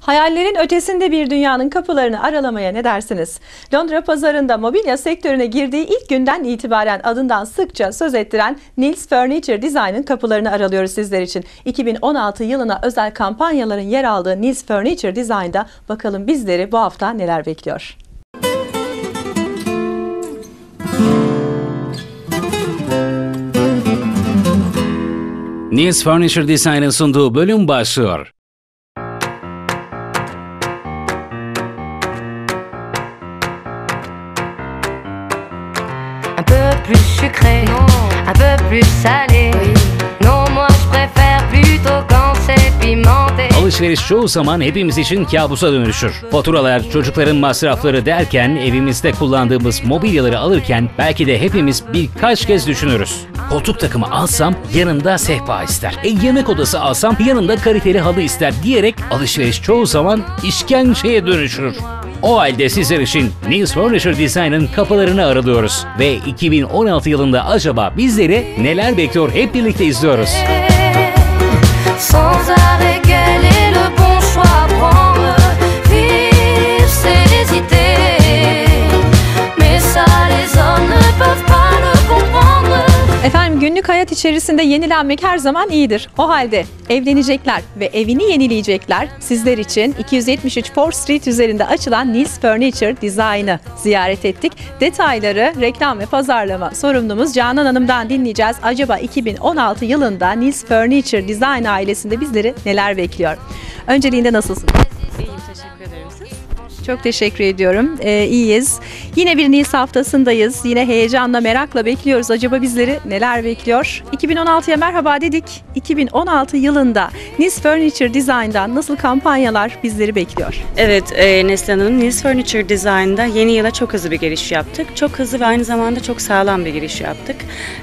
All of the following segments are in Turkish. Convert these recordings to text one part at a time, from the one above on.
Hayallerin ötesinde bir dünyanın kapılarını aralamaya ne dersiniz? Londra pazarında mobilya sektörüne girdiği ilk günden itibaren adından sıkça söz ettiren Niels Furniture Design'ın kapılarını aralıyoruz sizler için. 2016 yılına özel kampanyaların yer aldığı Niels Furniture Design'da bakalım bizleri bu hafta neler bekliyor? Niels Furniture Design'ın sunduğu bölüm başlıyor. Un peu plus sucré, un peu plus salé. Non, moi je préfère plutôt quand c'est pimenté. Alışveriş çoğu zaman hepimiz için kabusa dönüşür. Faturalar, çocukların masrafları derken evimizde kullandığımız mobilyaları alırken belki de hepimiz birkaç kez düşünürüz. Koltuk takımı alsam yanında sehpa ister. Yemek odası alsam yanında kaliteli halı ister diyerek alışveriş çoğu zaman işkenceye dönüşür. O halde sizler için Niels Furniture Design'ın kapılarını aralıyoruz. Ve 2016 yılında acaba bizleri neler bekliyor hep birlikte izliyoruz. Sans arrêt, quel est le bon choix à prendre? Vivre, c'est hésiter. Mais ça, les hommes ne peuvent pas le comprendre. Efendim, günlük hayat içerisinde yenilenmek her zaman iyidir. O halde evlenecekler ve evini yenileyecekler sizler için 273 Ford Street üzerinde açılan Niels Furniture Design'ı ziyaret ettik. Detayları reklam ve pazarlama sorumlumuz Canan Hanım'dan dinleyeceğiz. Acaba 2016 yılında Niels Furniture Design ailesinde bizleri neler bekliyor? Önceliğinde nasılsınız? İyiyim, teşekkür ederim. Siz? Çok teşekkür ediyorum. İyiyiz. Yine bir Niels haftasındayız. Yine heyecanla, merakla bekliyoruz. Acaba bizleri neler bekliyor? 2016'ya merhaba dedik. 2016 yılında Niels Furniture Design'dan nasıl kampanyalar bizleri bekliyor? Evet, Neslihan Hanım, Niels Furniture Design'da yeni yıla çok hızlı bir giriş yaptık. Çok hızlı ve aynı zamanda çok sağlam bir giriş yaptık.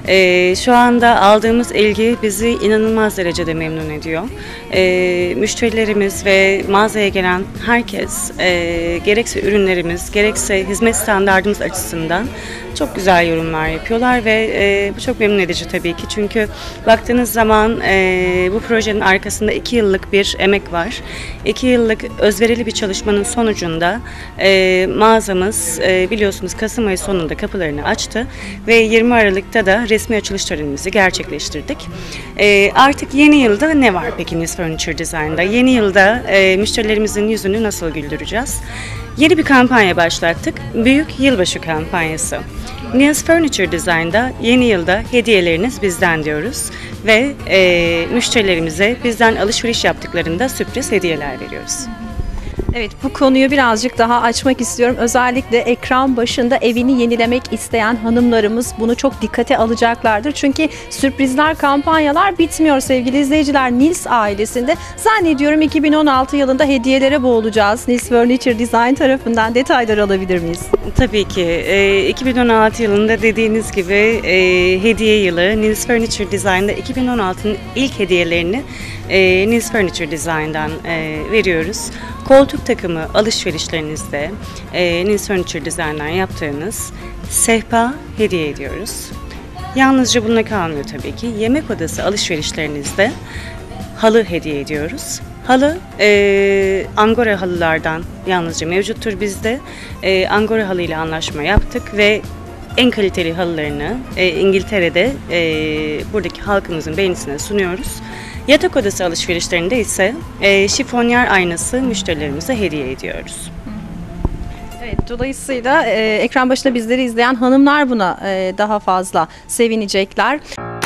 Şu anda aldığımız ilgi bizi inanılmaz derecede memnun ediyor. Müşterilerimiz ve mağazaya gelen herkes gerekse ürünlerimiz, gerekse hizmet standardımız açısından çok güzel yorumlar yapıyorlar ve bu çok memnun edici tabii ki. Çünkü baktığınız zaman bu projenin arkasında 2 yıllık bir emek var. 2 yıllık özverili bir çalışmanın sonucunda mağazamız biliyorsunuz Kasım ayı sonunda kapılarını açtı ve 20 Aralık'ta da resmi açılış törenimizi gerçekleştirdik. Artık yeni yılda ne var peki Niels Furniture Design'da? Yeni yılda müşterilerimizin yüzünü nasıl güldüreceğiz? Yeni bir kampanya başlattık. Büyük Yılbaşı kampanyası. Niels Furniture Design'da yeni yılda hediyeleriniz bizden diyoruz ve müşterilerimize bizden alışveriş yaptıklarında sürpriz hediyeler veriyoruz. Evet, bu konuyu birazcık daha açmak istiyorum. Özellikle ekran başında evini yenilemek isteyen hanımlarımız bunu çok dikkate alacaklardır. Çünkü sürprizler, kampanyalar bitmiyor sevgili izleyiciler. Niels ailesinde zannediyorum 2016 yılında hediyelere boğulacağız. Niels Furniture Design tarafından detayları alabilir miyiz? Tabii ki. 2016 yılında dediğiniz gibi hediye yılı. Niels Furniture Design'da 2016'nın ilk hediyelerini Niels Furniture Design'dan veriyoruz. Koltuk takımı alışverişlerinizde Niels Furniture Design'dan yaptığınız sehpa hediye ediyoruz. Yalnızca bununla kalmıyor tabii ki. Yemek odası alışverişlerinizde halı hediye ediyoruz. Halı Angora halılardan yalnızca mevcuttur bizde. Angora halı ile anlaşma yaptık ve en kaliteli halılarını İngiltere'de buradaki halkımızın beğenisine sunuyoruz. Yatak odası alışverişlerinde ise şifonyer aynası müşterilerimize hediye ediyoruz. Evet, dolayısıyla ekran başında bizleri izleyen hanımlar buna daha fazla sevinecekler.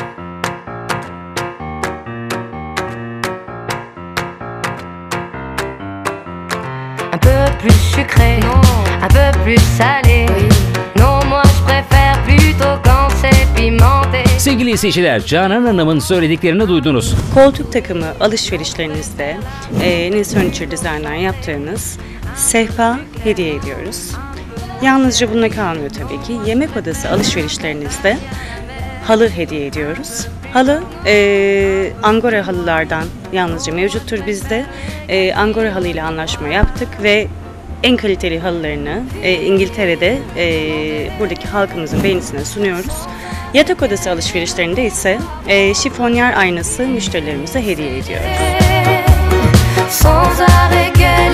Un peu plus sucré, un peu plus salé. Non, moi je préfère plutôt quand c'est pimenté. Sevgili izleyiciler, Canan Hanım'ın söylediklerini duydunuz. Koltuk takımı alışverişlerinizde Niels Furniture Design'dan yaptığınız sehpa hediye ediyoruz. Yalnızca bununla kalmıyor tabii ki. Yemek odası alışverişlerinizde halı hediye ediyoruz. Halı Angora halılardan yalnızca mevcuttur bizde. Angora halı ile anlaşma yaptık ve en kaliteli halılarını İngiltere'de buradaki halkımızın beğenisine sunuyoruz. Yatak odası alışverişlerinde ise şifonyer aynası müşterilerimize hediye ediyoruz. Sans arrêt, quel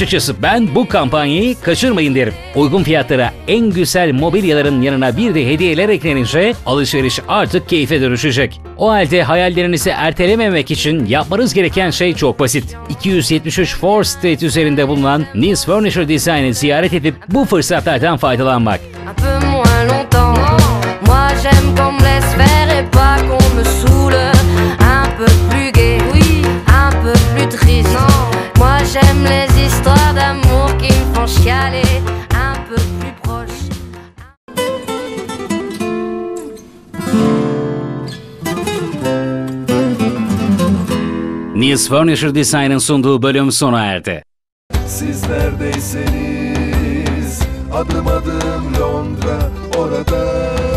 Açıkçası ben bu kampanyayı kaçırmayın derim. Uygun fiyatlara en güzel mobilyaların yanına bir de hediyeler eklenince alışveriş artık keyfe dönüşecek. O halde hayallerinizi ertelememek için yapmanız gereken şey çok basit. 273 4th Street üzerinde bulunan Nice Furniture Design'ı ziyaret edip bu fırsatlardan faydalanmak. Un peu moins longtemps. Moi j'aime qu'on me laisse faire et pas qu'on me saoule. Un peu plus gai, oui, un peu plus triste. Moi j'aime les histoires d'amour qui me font chialer. Un peu plus proche. Nice Furniture Design'ın sunduğu bölüm sona erdi. Siz neredeyseniz adım adım Londra orada.